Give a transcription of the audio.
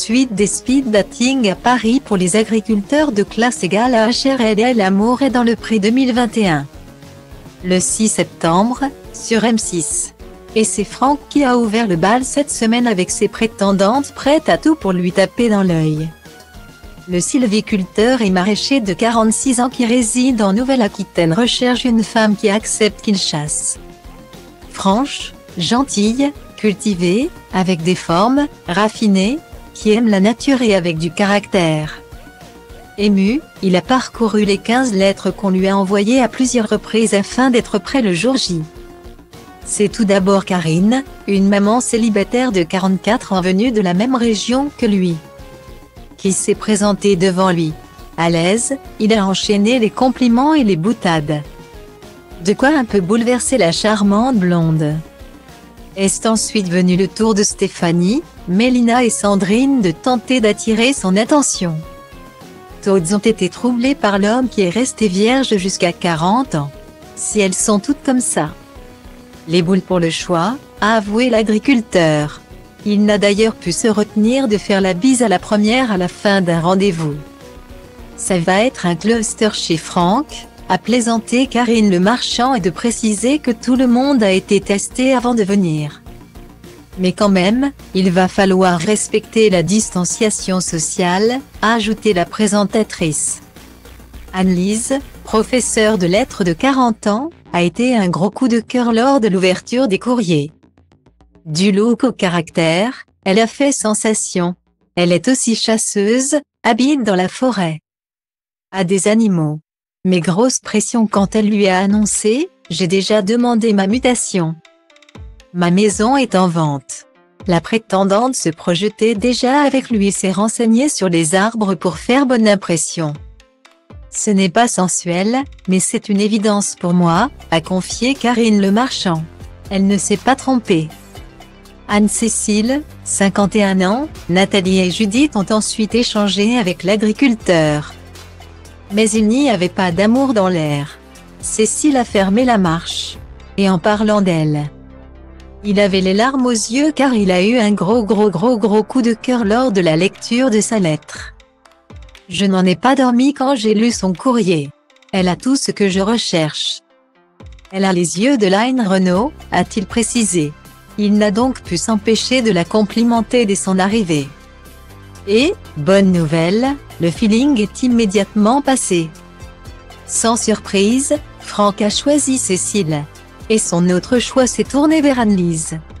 suite des speed dating à Paris pour les agriculteurs de classe égale à HRL. L'amour est dans le pré 2021. Le 6 septembre, sur M6. Et c'est Franck qui a ouvert le bal cette semaine avec ses prétendantes prêtes à tout pour lui taper dans l'œil. Le sylviculteur et maraîcher de 46 ans qui réside en Nouvelle-Aquitaine recherche une femme qui accepte qu'il chasse. Franche, gentille, cultivée, avec des formes, raffinée, qui aime la nature et avec du caractère. Ému, il a parcouru les 15 lettres qu'on lui a envoyées à plusieurs reprises afin d'être prêt le jour J. C'est tout d'abord Karine, une maman célibataire de 44 ans venue de la même région que lui, qui s'est présentée devant lui. À l'aise, il a enchaîné les compliments et les boutades. De quoi un peu bouleverser la charmante blonde. Est ensuite venu le tour de Stéphanie, Mélina et Sandrine de tenter d'attirer son attention. Toutes ont été troublées par l'homme qui est resté vierge jusqu'à 40 ans. Si elles sont toutes comme ça. Les boules pour le choix, a avoué l'agriculteur. Il n'a d'ailleurs pu se retenir de faire la bise à la première à la fin d'un rendez-vous. Ça va être un cluster chez Franck, a plaisanté Karine le marchand et de préciser que tout le monde a été testé avant de venir. Mais quand même, il va falloir respecter la distanciation sociale, a ajouté la présentatrice. Anne-Lise, professeure de lettres de 40 ans, a été un gros coup de cœur lors de l'ouverture des courriers. Du look au caractère, elle a fait sensation. Elle est aussi chasseuse, habite dans la forêt. A des animaux. Mais grosse pression quand elle lui a annoncé « J'ai déjà demandé ma mutation. Ma maison est en vente ». La prétendante se projetait déjà avec lui et s'est renseignée sur les arbres pour faire bonne impression. Ce n'est pas sensuel, mais c'est une évidence pour moi, a confié Karine le marchand. Elle ne s'est pas trompée. Anne-Cécile, 51 ans, Nathalie et Judith ont ensuite échangé avec l'agriculteur. Mais il n'y avait pas d'amour dans l'air. Cécile a fermé la marche. Et en parlant d'elle, il avait les larmes aux yeux car il a eu un gros coup de cœur lors de la lecture de sa lettre. Je n'en ai pas dormi quand j'ai lu son courrier. Elle a tout ce que je recherche. Elle a les yeux de Line Renault, a-t-il précisé. Il n'a donc pu s'empêcher de la complimenter dès son arrivée. Et, bonne nouvelle, le feeling est immédiatement passé. Sans surprise, Franck a choisi Cécile. Et son autre choix s'est tourné vers Anne-Lise.